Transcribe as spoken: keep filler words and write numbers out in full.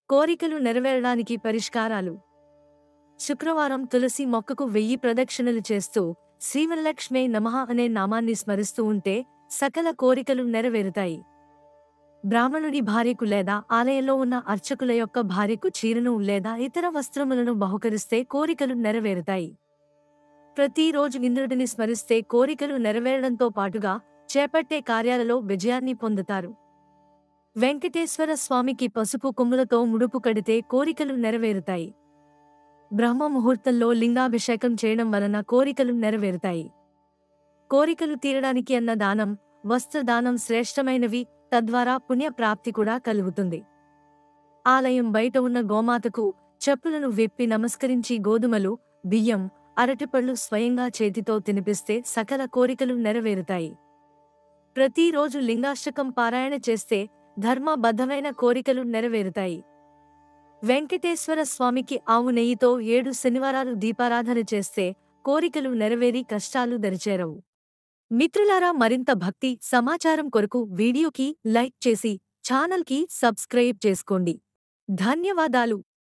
కోరికలు నెరవేరడానికి పరిష్కారాలు. శుక్రవారం తులసి మొక్కకు వెయ్యి ప్రదక్షిణలు చేస్తూ శ్రీవరలక్ష్మే నమః అనే నామాన్ని స్మరిస్తూ ఉంటే సకల కోరికలు నెరవేరుతాయి. బ్రాహ్మణుడి భార్యకు లేదా ఆలయంలో ఉన్న అర్చకుల యొక్క భార్యకు చీరను లేదా ఇతర వస్త్రములను బహుకరిస్తే కోరికలు నెరవేరుతాయి. ప్రతిరోజు ఇంద్రుడిని స్మరిస్తే కోరికలు నెరవేరడంతో పాటుగా చేపట్టే కార్యాలలో విజయాన్ని పొందుతారు. వెంకటేశ్వర స్వామికి పసుపు కొమ్ములతో ముడుపు కడితే కోరికలు నెరవేరుతాయి. బ్రహ్మ ముహూర్తంలో లింగాభిషేకం చేయడం వలన కోరికలు నెరవేరుతాయి. కోరికలు తీరడానికి అన్న దానం, వస్త్రదానం శ్రేష్టమైనవి, తద్వారా పుణ్యప్రాప్తి కూడా కలుగుతుంది. ఆలయం బయట ఉన్న గోమాతకు చెప్పులను విప్పి నమస్కరించి గోధుమలు, బియ్యం, అరటిపళ్ళు స్వయంగా చేతితో తినిపిస్తే సకల కోరికలు నెరవేరుతాయి. ప్రతిరోజు లింగాష్టకం పారాయణ చేస్తే ధర్మబద్ధమైన కోరికలు నెరవేరుతాయి. వెంకటేశ్వర స్వామికి ఆవు నెయ్యితో ఏడు శనివారాలు దీపారాధన చేస్తే కోరికలు నెరవేరి కష్టాలు దరిచేరవు. మిత్రులారా, మరింత భక్తి సమాచారం కొరకు వీడియోకి లైక్ చేసి ఛానల్కి సబ్స్క్రైబ్ చేసుకోండి. ధన్యవాదాలు.